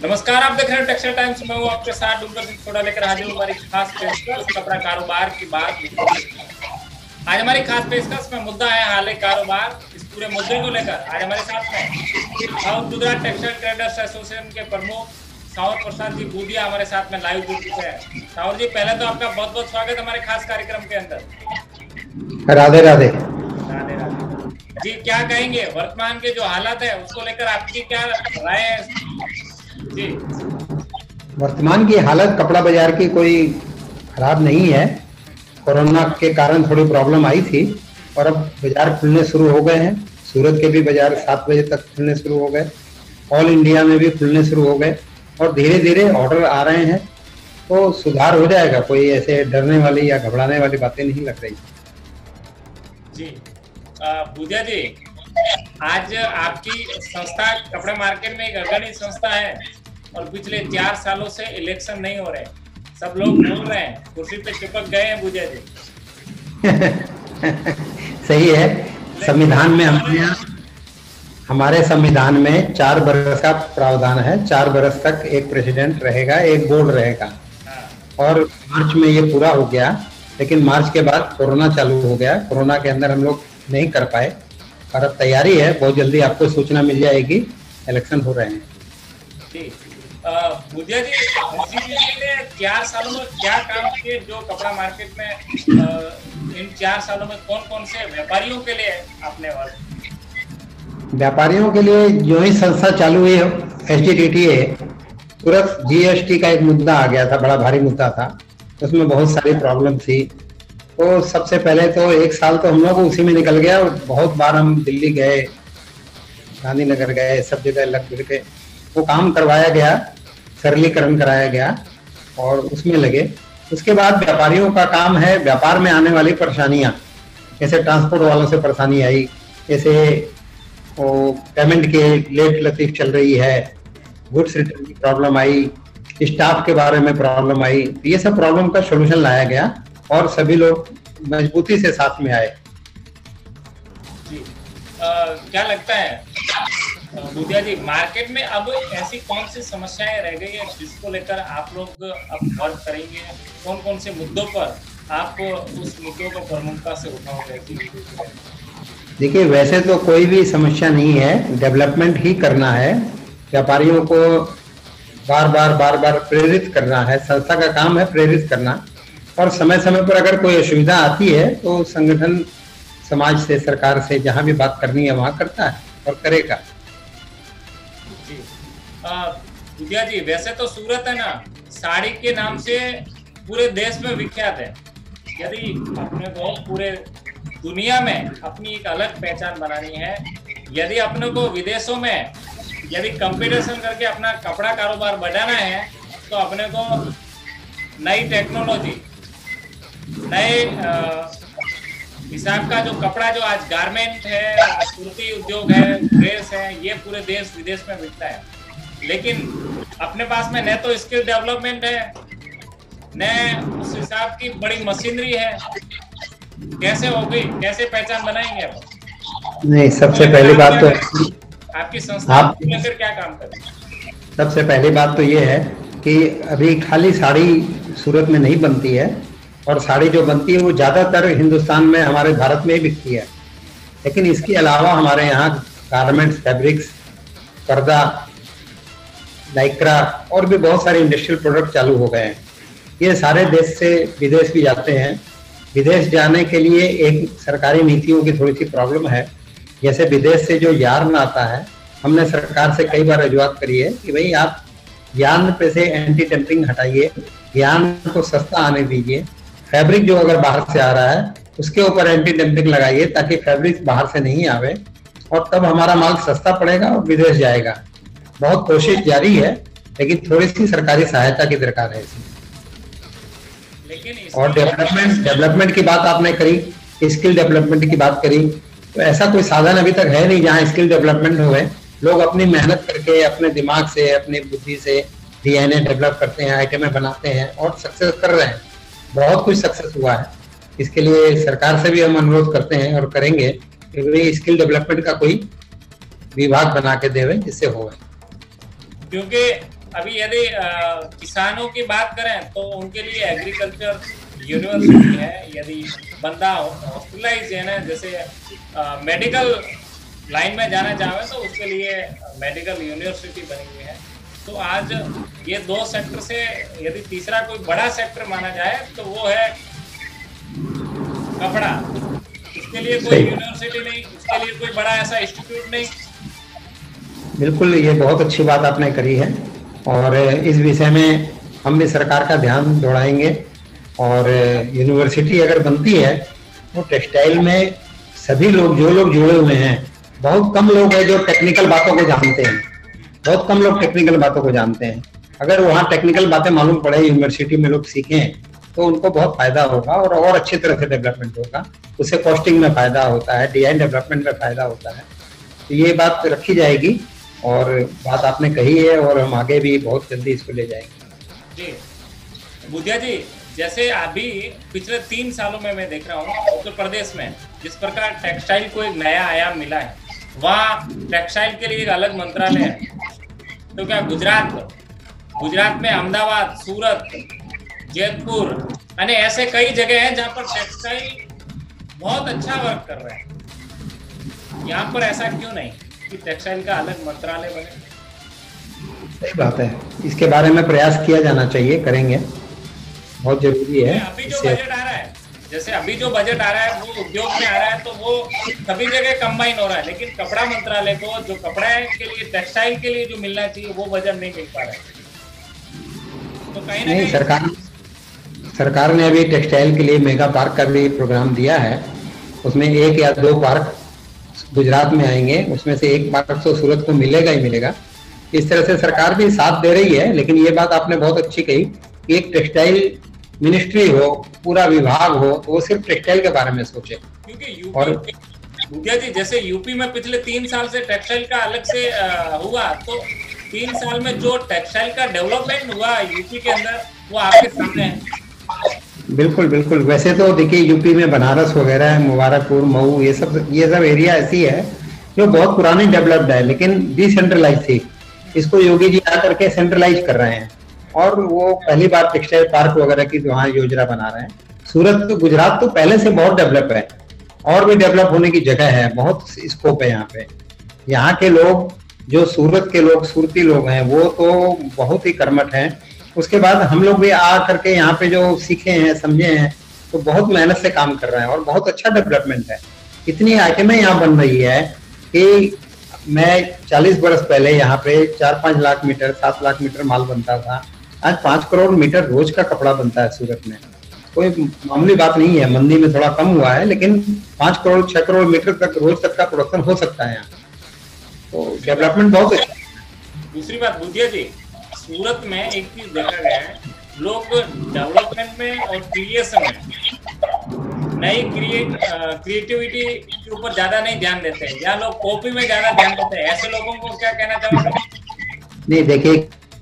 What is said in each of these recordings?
नमस्कार, आप देख रहे हैं टेक्सटाइल टाइम्स। मैं हूं आपके साथ डूंगर सिंह थोड़ा लेकर हाजिर हूं हमारी खास पेशकश कपड़ा कारोबार की बात। आज हमारी खास पेशकश में मुद्दा है हाल कारोबार। इस पूरे मुद्दे को लेकर आज हमारे साथ में south Gujarat textile traders association के प्रमुख सावर प्रसाद जी बूदिया हमारे साथ में लाइव जुड़ चुके हैं। सावर जी, पहले तो आपका बहुत बहुत स्वागत हमारे खास कार्यक्रम के अंदर। राधे राधे। राधे राधे जी, क्या कहेंगे वर्तमान के जो हालात है उसको लेकर आपकी क्या राय है जी? वर्तमान की हालत कपड़ा बाजार की कोई खराब नहीं है। कोरोना के कारण थोड़ी प्रॉब्लम आई थी और अब बाजार खुलने शुरू हो गए हैं। सूरत के भी बाजार 7 बजे तक खुलने शुरू हो गए, ऑल इंडिया में भी खुलने शुरू हो गए और धीरे धीरे ऑर्डर आ रहे हैं, तो सुधार हो जाएगा। कोई ऐसे डरने वाली या घबराने वाली बातें नहीं लग रही जी। बूदिया जी, आज आपकी संस्था कपड़े मार्केट में एक अग्रणी संस्था है और पिछले 4 सालों से इलेक्शन नहीं हो रहे, सब लोग बोल रहे हैं, कुर्सी पे चिपक गए हैं बूदिया जी। सही है। संविधान में हमारे संविधान में 4 बरस का प्रावधान है। 4 बरस तक एक प्रेसिडेंट रहेगा, एक बोर्ड रहेगा और मार्च में ये पूरा हो गया। लेकिन मार्च के बाद कोरोना चालू हो गया। कोरोना के अंदर हम लोग नहीं कर पाए और अब तैयारी है, बहुत जल्दी आपको सूचना मिल जाएगी। इलेक्शन हो रहे हैं जी। बूदिया जी, ने 4 सालों में क्या काम किए जो कपड़ा मार्केट में इन 4 सालों में कौन कौन से व्यापारियों के लिए आपने व्यापारियों के लिए जो ही संस्था चालू हुई SDTTA, तुरंत GST का एक मुद्दा आ गया था, बड़ा भारी मुद्दा था। उसमें बहुत सारी प्रॉब्लम थी। तो सबसे पहले तो 1 साल तो हम लोग उसी में निकल गया। बहुत बार हम दिल्ली गए, गांधीनगर गए, सब जगह लग भिड़ के वो काम करवाया गया, सरलीकरण कराया गया और उसमें लगे। उसके बाद व्यापारियों का काम है व्यापार में आने वाली परेशानियां, जैसे ट्रांसपोर्ट वालों से परेशानी आई, जैसे वो पेमेंट के लेट लतीफ चल रही है, गुड्स रिटर्न की प्रॉब्लम आई, स्टाफ के बारे में प्रॉब्लम आई। ये सब प्रॉब्लम का सोल्यूशन लाया गया और सभी लोग मजबूती से साथ में आए जी। क्या लगता है बूदिया जी, मार्केट में अब ऐसी कौन सी समस्याएं रह गई है जिसको लेकर आप लोग अब वर्क करेंगे? कौन कौन से मुद्दों पर आप उस मुद्दों को प्रमुखता से उठाओगे? देखिए, वैसे तो कोई भी समस्या नहीं है, डेवलपमेंट ही करना है। व्यापारियों को बार बार प्रेरित करना है। संस्था का काम है प्रेरित करना और समय समय पर अगर कोई असुविधा आती है तो संगठन समाज से, सरकार से जहां भी बात करनी है वहां करता है और करेगा जी। बूदिया जी, वैसे तो सूरत है ना, साड़ी के नाम से पूरे देश में विख्यात है। यदि अपने को पूरे दुनिया में अपनी एक अलग पहचान बनानी है, यदि अपने को विदेशों में यदि कंपटीशन करके अपना कपड़ा कारोबार बढ़ाना है, तो अपने को नई टेक्नोलॉजी, नए हिसाब का जो कपड़ा, जो आज गारमेंट है, सूती उद्योग है, ड्रेस है, ये पूरे देश विदेश में बिकता है। लेकिन अपने पास में न तो स्किल डेवलपमेंट है, न उस हिसाब की बड़ी मशीनरी है। कैसे होगी, कैसे पहचान बनाएंगे आप? नहीं, सबसे पहली बात तो आपकी संस्था लेकर क्या काम करें? सबसे पहली बात तो ये है कि अभी खाली साड़ी सूरत में नहीं बनती है और साड़ी जो बनती है वो ज्यादातर हिंदुस्तान में, हमारे भारत में ही बिकती है। लेकिन इसके अलावा हमारे यहाँ गारमेंट्स, फैब्रिक्स, पर्दा, लाइक्रा और भी बहुत सारे इंडस्ट्रियल प्रोडक्ट चालू हो गए हैं। ये सारे देश से विदेश भी जाते हैं। विदेश जाने के लिए एक सरकारी नीतियों की थोड़ी सी प्रॉब्लम है। जैसे विदेश से जो यार्न आता है, हमने सरकार से कई बार रजुआत करी है कि भाई आप यार्न पे से एंटी डंपिंग हटाइए, यार्न को सस्ता आने दीजिए। फैब्रिक जो अगर बाहर से आ रहा है उसके ऊपर एंटी डंपिंग लगाइए ताकि फैब्रिक बाहर से नहीं आवे और तब हमारा माल सस्ता पड़ेगा और विदेश जाएगा। बहुत कोशिश जारी है, लेकिन थोड़ी सी सरकारी सहायता की दरकार है इसमें। और डेवलपमेंट की बात आपने करी, स्किल डेवलपमेंट की बात करी, तो ऐसा कोई साधन अभी तक है नहीं जहाँ स्किल डेवलपमेंट हो। लोग अपनी मेहनत करके, अपने दिमाग से, अपनी बुद्धि से DNA डेवलप करते हैं, आइटमें बनाते हैं और सक्सेस कर रहे हैं। बहुत कुछ सक्सेस हुआ है। इसके लिए सरकार से भी हम अनुरोध करते हैं और करेंगे कि स्किल डेवलपमेंट का कोई विभाग बना के देवे जिससे हो। क्योंकि अभी यदि किसानों की बात करें तो उनके लिए एग्रीकल्चर यूनिवर्सिटी है। यदि बंदा हॉस्पिटलाइज है ना, जैसे मेडिकल लाइन में जाना चाहे तो उसके लिए मेडिकल यूनिवर्सिटी बनी हुई है। तो आज ये दो सेक्टर से यदि तीसरा कोई बड़ा सेक्टर माना जाए तो वो है कपड़ा। उसके लिए कोई यूनिवर्सिटी नहीं, उसके लिए कोई बड़ा ऐसा इंस्टीट्यूट नहीं। बिल्कुल, ये बहुत अच्छी बात आपने करी है और इस विषय में हम भी सरकार का ध्यान दौड़ाएंगे। और यूनिवर्सिटी अगर बनती है तो टेक्सटाइल में सभी लोग, जो लोग जुड़े हुए हैं, बहुत कम लोग हैं जो टेक्निकल बातों को जानते हैं, बहुत कम लोग टेक्निकल बातों को जानते हैं। अगर वहाँ टेक्निकल बातें मालूम पड़े, यूनिवर्सिटी में लोग सीखें, तो उनको बहुत फायदा होगा और अच्छी तरह से डेवलपमेंट होगा। उससे कॉस्टिंग में फायदा होता है, डिजाइन डेवलपमेंट में फायदा होता है। तो ये बात रखी जाएगी और बात आपने कही है और हम आगे भी बहुत जल्दी इसको ले जाएंगे। जी बुधिया जी, जैसे अभी पिछले 3 सालों में मैं देख रहा हूँ उत्तर प्रदेश में जिस प्रकार टेक्सटाइल को एक नया आयाम मिला है, वहाँ टेक्सटाइल के लिए एक अलग मंत्रालय है। तो क्या गुजरात में अहमदाबाद, सूरत, जयपुर यानी ऐसे कई जगह हैं जहाँ पर टेक्सटाइल बहुत अच्छा वर्क कर रहे हैं। यहाँ पर ऐसा क्यों नहीं कि टेक्सटाइल का अलग मंत्रालय बने? सही बात है, इसके बारे में प्रयास किया जाना चाहिए, करेंगे, बहुत जरूरी है। अभी जो बजट आ रहा है, जैसे अभी जो बजट आ रहा है वो उद्योग में आ रहा है, तो वो सभी जगह कंबाइन हो रहा है, लेकिन कपड़ा मंत्रालय को जो कपड़ा के लिए, टेक्सटाइल के लिए जो मिलना चाहिए वो बजट नहीं मिल पा रहा है। तो कहीं ना कहीं सरकार ने अभी टेक्सटाइल के लिए मेगा पार्क का भी प्रोग्राम दिया है। उसमें 1 या 2 पार्क गुजरात में आएंगे, उसमें से 1 पार्क तो सूरत को मिलेगा ही मिलेगा। इस तरह से सरकार भी साथ दे रही है। लेकिन ये बात आपने बहुत अच्छी कही कि एक टेक्सटाइल मिनिस्ट्री हो, पूरा विभाग हो, तो वो सिर्फ टेक्सटाइल के बारे में सोचे। क्योंकि और बुधिया जी, जैसे यूपी में पिछले 3 साल से टेक्सटाइल का अलग से हुआ, तो 3 साल में जो टेक्सटाइल का डेवलपमेंट हुआ यूपी के अंदर वो आपके सामने है। बिल्कुल बिल्कुल। वैसे तो देखिए यूपी में बनारस वगैरह, मुबारकपुर, मऊ, ये सब एरिया ऐसी है जो बहुत पुरानी डेवलप्ड है, लेकिन डिसेंट्रलाइज थी। इसको योगी जी आकर के सेंट्रलाइज कर रहे हैं और वो पहली बार टेक्सटाइल पार्क वगैरह की वहाँ योजना बना रहे हैं। सूरत तो, गुजरात तो पहले से बहुत डेवलप है और भी डेवलप होने की जगह है, बहुत स्कोप है यहाँ पे। यहाँ के लोग, जो सूरत के लोग, सूरती लोग हैं, वो तो बहुत ही कर्मठ हैं। उसके बाद हम लोग भी आ करके यहाँ पे जो सीखे हैं, समझे हैं, तो बहुत मेहनत से काम कर रहे हैं और बहुत अच्छा डेवलपमेंट है। इतनी आइटमें यहाँ बन रही है कि मैं 40 वर्ष पहले यहाँ पे 4-5 लाख मीटर, 7 लाख मीटर माल बनता था। आज 5 करोड़ मीटर रोज का कपड़ा बनता है सूरत में। कोई मामूली बात नहीं है, मंदी में थोड़ा कम हुआ है, लेकिन 5 करोड़ 6 करोड़ मीटर तक रोज तक का प्रोडक्शन हो सकता है यहाँ। तो डेवलपमेंट बहुत अच्छा। दूसरी बात बुधिया जी, सूरत में एक चीज देखा गया है, लोग डेवलपमेंट में और क्रिएशन में, नई क्रिएटिविटी के ऊपर ज्यादा नहीं ध्यान देते हैं, या लोग कॉपी में ज्यादा ध्यान देते हैं। ऐसे लोगों को क्या कहना चाहोगे? नहीं, देखिए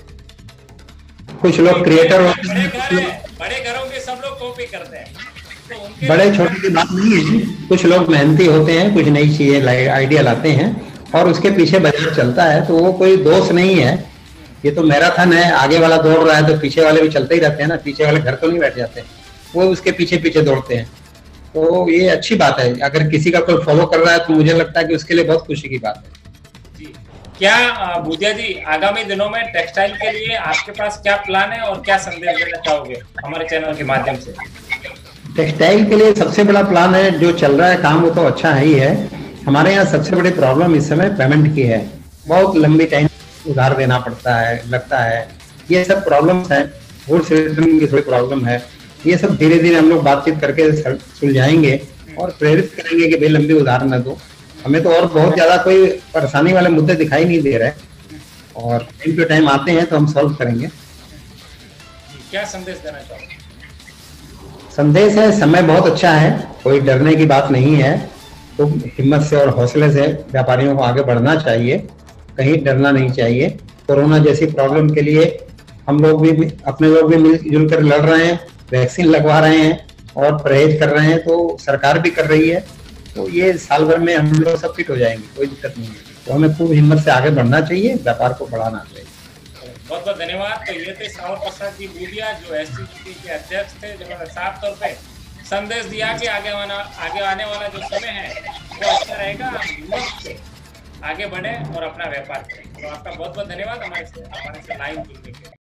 कुछ लोग क्रिएटर होते हैं, बड़े घरों के सब लोग कॉपी करते हैं, तो बड़े छोटे की बात नहीं है। कुछ लोग मेहनती होते हैं, कुछ नई चीजें आइडिया लाते हैं और उसके पीछे बजट चलता है, तो वो कोई दोष नहीं है। ये तो मैराथन है, आगे वाला दौड़ रहा है तो पीछे वाले भी चलते ही रहते हैं ना, पीछे वाले घर तो नहीं बैठ जाते, वो उसके पीछे पीछे दौड़ते हैं। तो ये अच्छी बात है, अगर किसी का कोई फॉलो कर रहा है तो मुझे लगता है कि उसके लिए बहुत खुशी की बात है। जी, क्या बुधिया जी आगामी दिनों में टेक्सटाइल के लिए आपके पास क्या प्लान है और क्या संदेश देना चाहोगे हमारे चैनल के माध्यम से? टेक्सटाइल के लिए सबसे बड़ा प्लान है, जो चल रहा है काम वो तो अच्छा ही है। हमारे यहाँ सबसे बड़ी प्रॉब्लम इस समय पेमेंट की है, बहुत लंबी टाइम उधार देना पड़ता है, लगता है। ये सब प्रॉब्लम्स है, वोट सेटलमेंट की थोड़ी प्रॉब्लम है। ये सब धीरे धीरे हम लोग बातचीत करके सुलझाएंगे और प्रेरित करेंगे कि भाई लंबी उधार न दो। हमें तो और बहुत ज्यादा कोई परेशानी वाले मुद्दे दिखाई नहीं दे रहे, और टाइम टू टाइम आते हैं तो हम सॉल्व करेंगे। क्या संदेश देना चाहोगे? संदेश है, समय बहुत अच्छा है, कोई डरने की बात नहीं है। तो हिम्मत से और हौसले से व्यापारियों को आगे बढ़ना चाहिए, कहीं डरना नहीं चाहिए। कोरोना जैसी प्रॉब्लम के लिए हम लोग भी, अपने लोग भी मिलजुल कर लड़ रहे हैं, वैक्सीन लगवा रहे हैं और परहेज कर रहे हैं, तो सरकार भी कर रही है। तो ये साल भर में हम लोग सब फिट हो जाएंगे, कोई दिक्कत नहीं है। तो हमें खूब हिम्मत से आगे बढ़ना चाहिए, व्यापार को बढ़ाना चाहिए। बहुत बहुत धन्यवाद। तो ये थे श्रावण प्रसाद जी बूदिया, जो एससीपी के अध्यक्ष थे, जिन्होंने साफ तौर पे संदेश दिया कि आगे आने वाला जो समय है वो अच्छा रहेगा, आप हिम्मत से आगे बढ़े और अपना व्यापार करें। तो आपका बहुत बहुत धन्यवाद हमारे से लाइव जुड़ने के लिए।